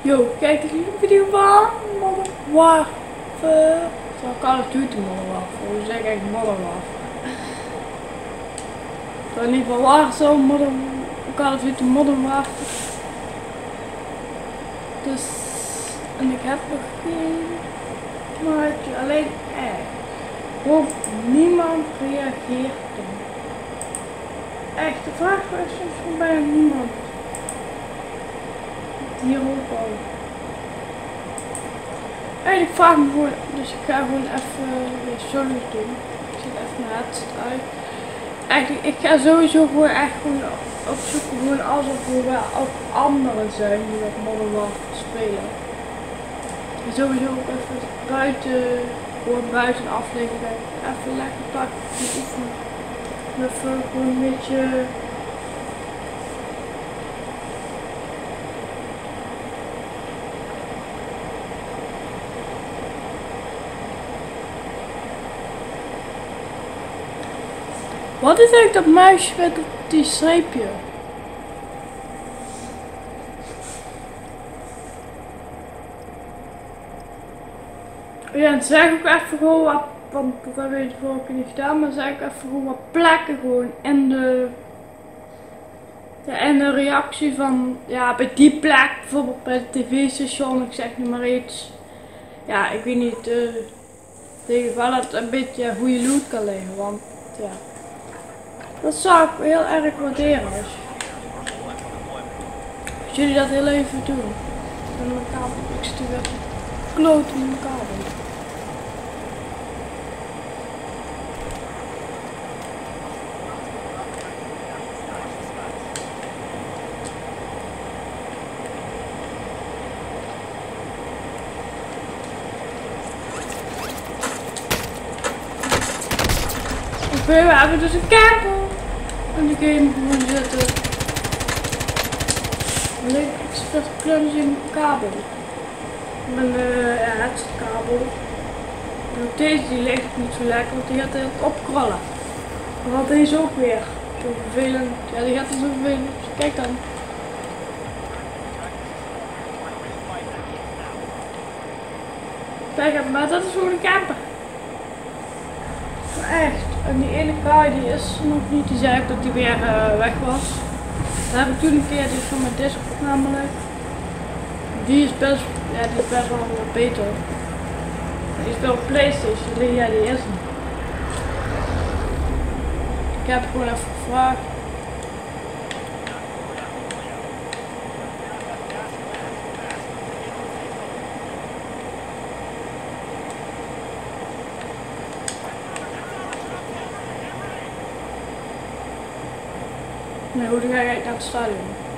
Yo, kijk deze video van Modern Warfare. Zo Call of Duty Modern Warfare. Hoe zeg ik Modern Warfare? Zo in ieder geval Warzone Call of Duty Modern Warfare. Dus, en ik heb nog geen maatje, alleen gewoon niemand reageert dan. Echt, de vraag is soms van bijna niemand. Hier ook al. En ik vraag me gewoon, dus ik ga gewoon even weer solo's doen. Ik zet even mijn headset uit. Eigenlijk, ik ga sowieso gewoon echt gewoon opzoeken gewoon alsof er wel ook anderen zijn die dat Modern Warfare spelen. En sowieso ook even buiten, gewoon buiten de aflevering even lekker pakken. Even gewoon een beetje. Wat is eigenlijk dat muisje met die streepje? Ja, en zeg ook even gewoon wat, want dat heb ik de vorige keer niet gedaan, maar zeg ook even gewoon wat plekken gewoon in de reactie van, ja, bij die plek, bijvoorbeeld bij het tv-station, ik zeg nu maar iets. Ja, ik weet niet, tegen wel dat een beetje goede loot kan liggen, want ja. Dat zou ik heel erg waarderen als jullie dat heel even doen. En mijn kabel, ik zit weer kloot in mijn kabel. We hebben dus een kabel. En die game gewoon zetten. Alleen ik speel clumsy in mijn kabel. Mijn headsetkabel. En op deze die ligt niet zo lekker, want die gaat het opkrollen. Want deze ook weer. Zo vervelend. Ja, die gaat er zo vervelend. Dus kijk dan. Kijk, maar dat is gewoon een camper. Maar echt. En die ene kaai die is nog niet, die zei dat die weer weg was. Daar heb ik toen een keer, die van mijn Discord namelijk. Die is best, ja, die is best wel wat beter. Die speelt PlayStation, ja, die is niet. Ik heb gewoon even gevraagd. Nee, hoe ga je naar het stadion?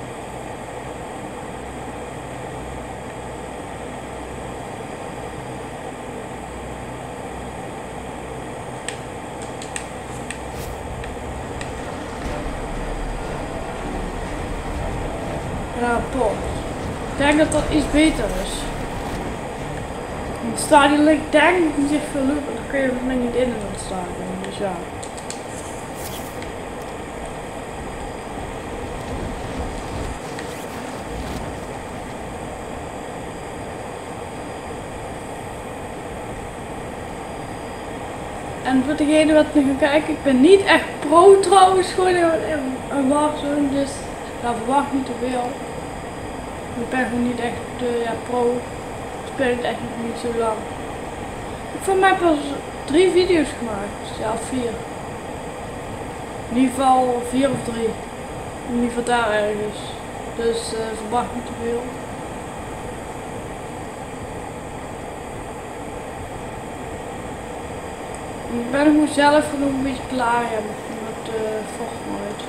Rapport. Ik denk dat dat iets beter is. Het stadion ligt denk ik niet echt veel loop, dan kun je er niet in het stadion, dus ja. En voor degene wat nu gaan kijken, ik ben niet echt pro trouwens, gewoon een Warzone, dus ja, verwacht niet te veel. Ik ben gewoon niet echt pro, ik speel het echt nog niet zo lang. Ik heb voor mij pas 3 video's gemaakt, ja 4. In ieder geval 4 of 3, in ieder geval daar ergens, dus verwacht niet te veel. Ik ben er gewoon zelf nog een beetje klaar met Fortnite.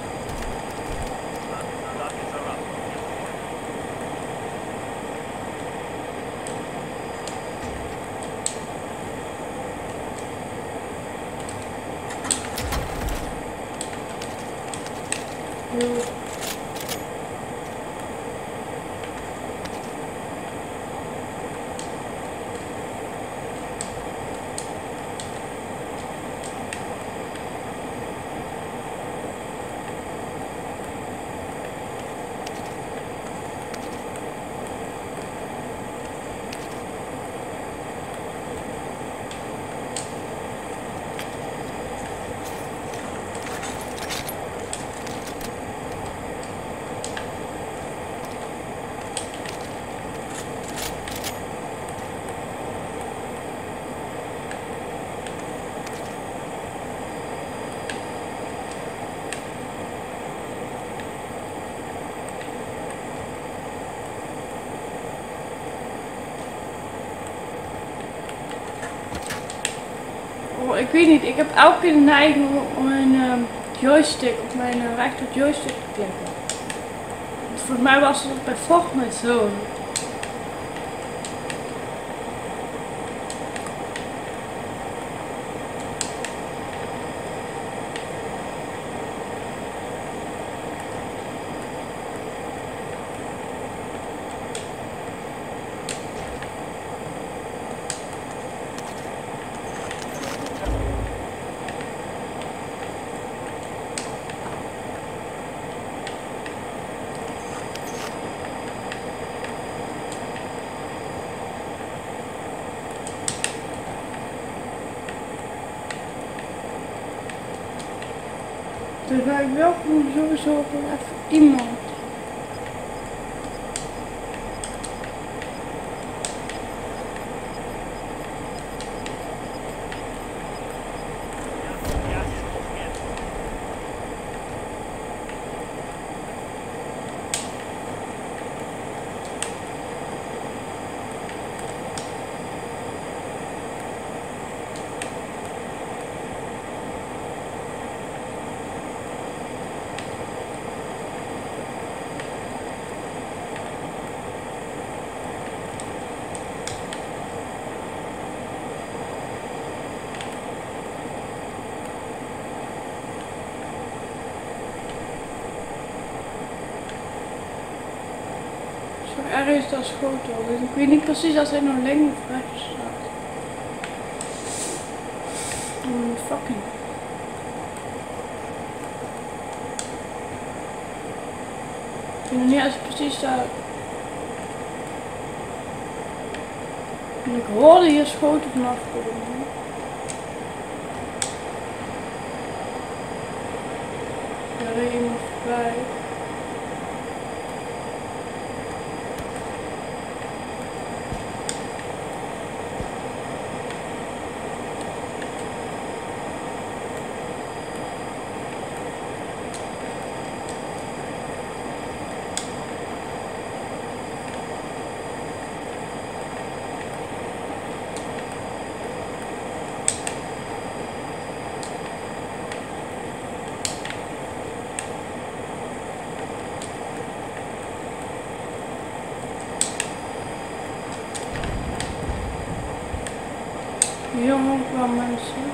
ik weet niet, ik heb elke keer de neiging om mijn joystick, op mijn rechter joystick te klikken. Volgens mij was het bij Fortnite zo. Dus ga ik wel gewoon sowieso gewoon even iemand. Ergens dat schotel, dus ik weet niet precies als hij nog links of rechts staat. Fucking. Ik weet nog niet als hij precies staat. En ik hoorde hier schoten vanaf komen. Daar reed iemand voorbij. Hier ook wel mensen.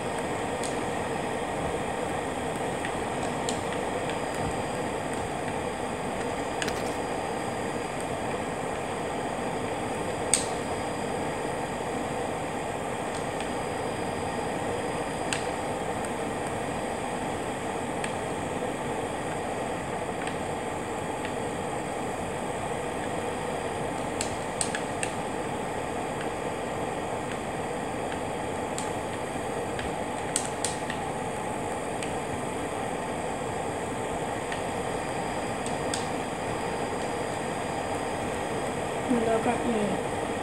Daar kan ik niet.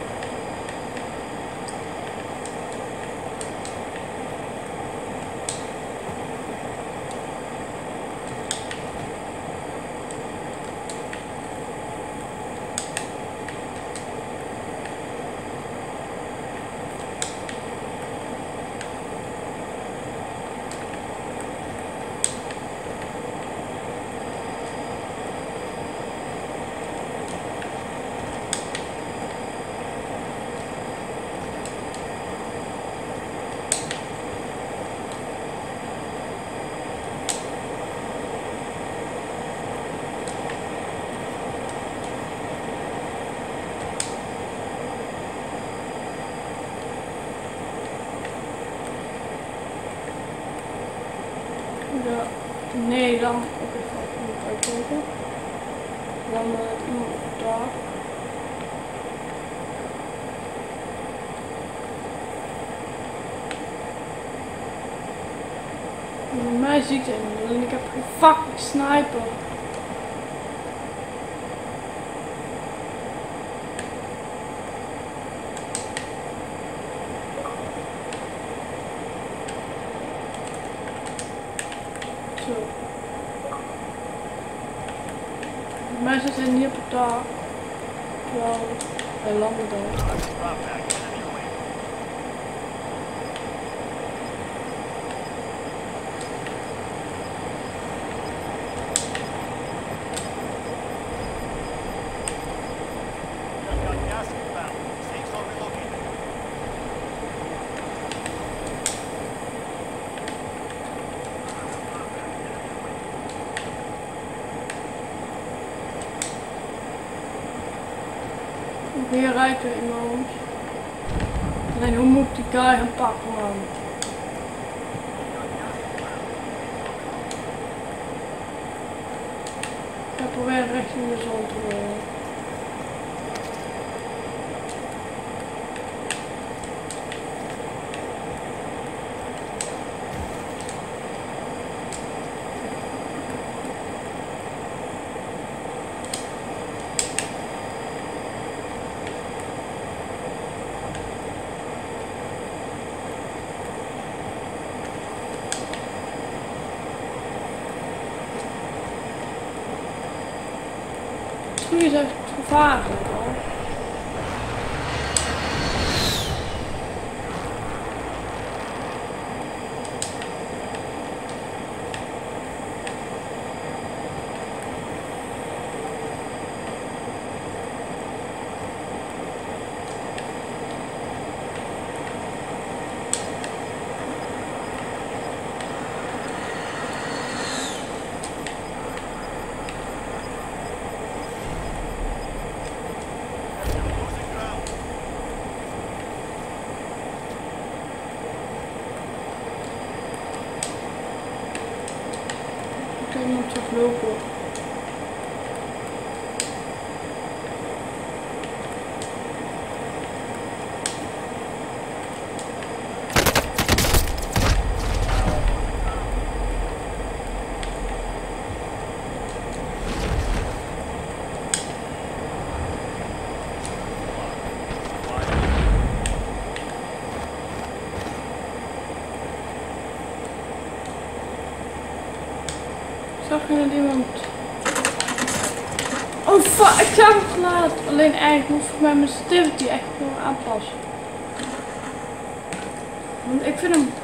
Ja, nee, dan ook even uitkijken. Dan iemand op het dak. Bij mij zie ik het niet, en ik heb geen fucking sniper. Zo. Bij mij zit hij niet op het dak. Terwijl hij landde daar. Hier rijdt er iemand. Alleen hoe moet ik die guy gaan pakken, man? Ik ga proberen richting de zon te rollen. Het is echt gevaarlijk hoor. Ik moet teruglopen. Zag je dat iemand? Oh fuck, ik zag het laat. Alleen eigenlijk moet ik mijn sensitivity echt wel aanpassen. Want ik vind hem...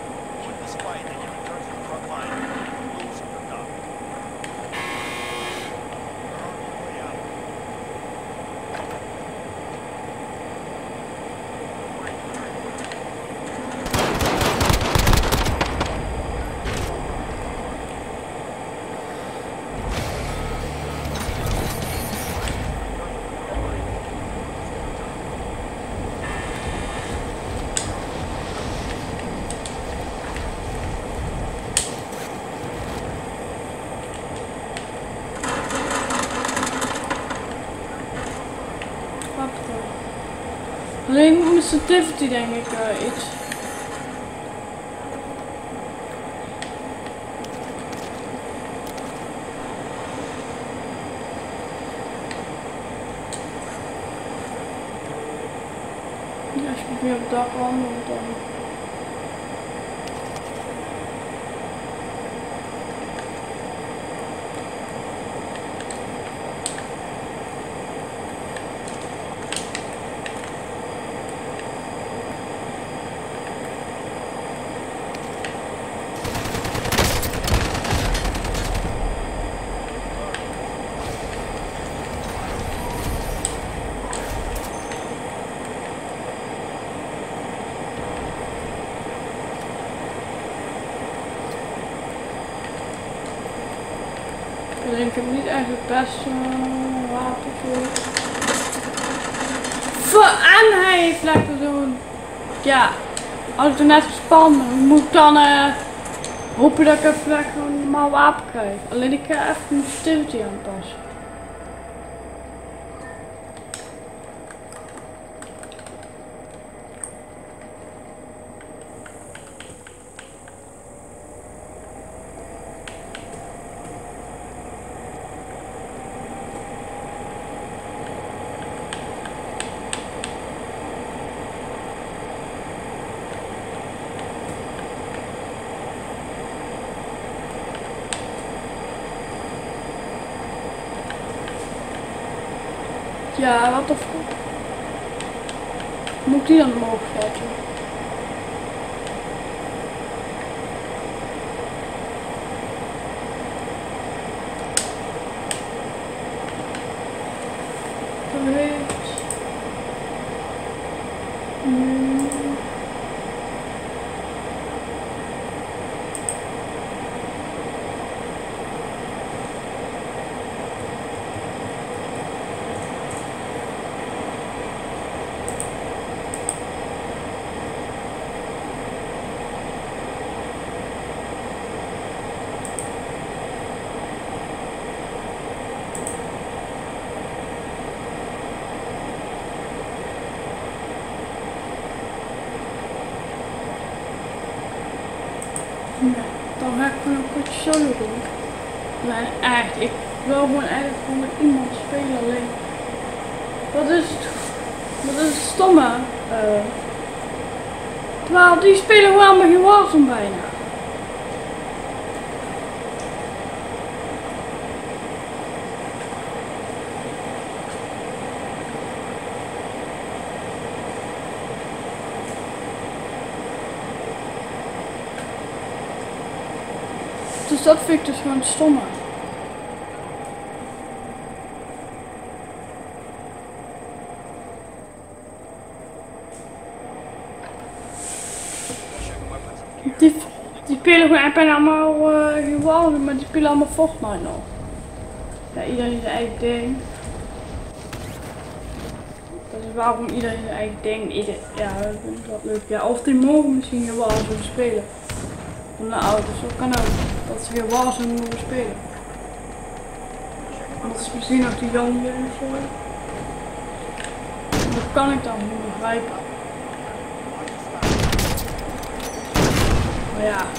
Alleen mijn sensitivity denk ik iets. Ja, als je meer op het dak wandelt dan... Ik heb niet eigenlijk best wapen voor. En hij heeft lekker zo'n... Ja, als ik er net gespannen, moet ik dan hopen dat ik even lekker een normaal wapen krijg. Alleen ik ga even mijn sensitivity aanpassen. Ja, wat de fuck? Moet ik die dan omhoog zetten? Nee, dan ga ik gewoon een potje solo doen. Maar echt, ik wil gewoon eigenlijk gewoon met iemand spelen alleen. Wat is het stomme? Terwijl die spelen gewoon allemaal geen Warzone bijna. Dus dat vind ik dus gewoon stomme. Die spelen gewoon bijna allemaal geen Warzone, maar die spelen allemaal Fortnite nog. Ja, iedereen zijn eigen ding. Dat is waarom iedereen zijn eigen ding. Ja, dat vind ik wel leuk. Ja, of die mogen misschien geen Warzone spelen. Van de ouders, dat kan ook. Dat ze geen Warzone mogen spelen. Dat is misschien ook die jong zijn of zo. Dat kan ik dan niet begrijpen. Maar ja.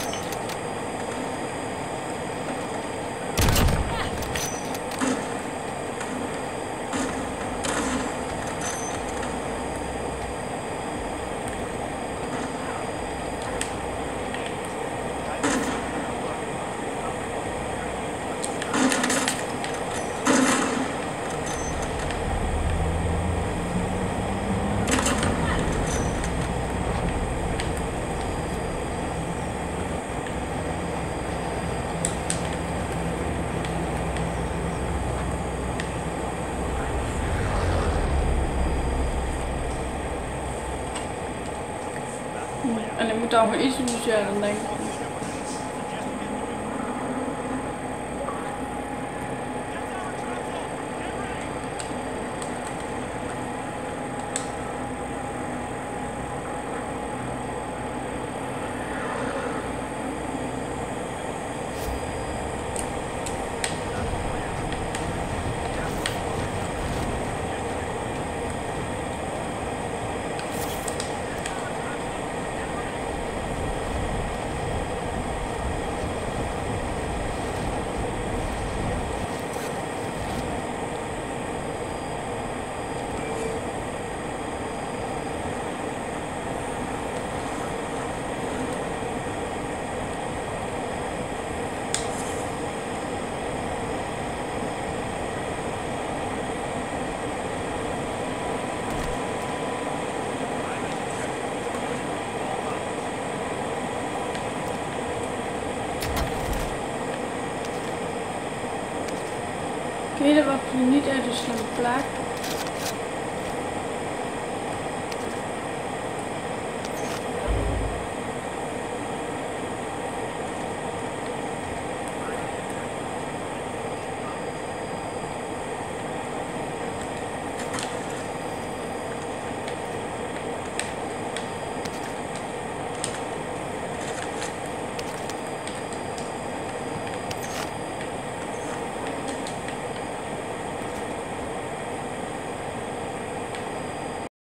En ik moet dan gewoon iets doen, dus ja, dan denk ik. Ken je wat je niet uit de slimme plek?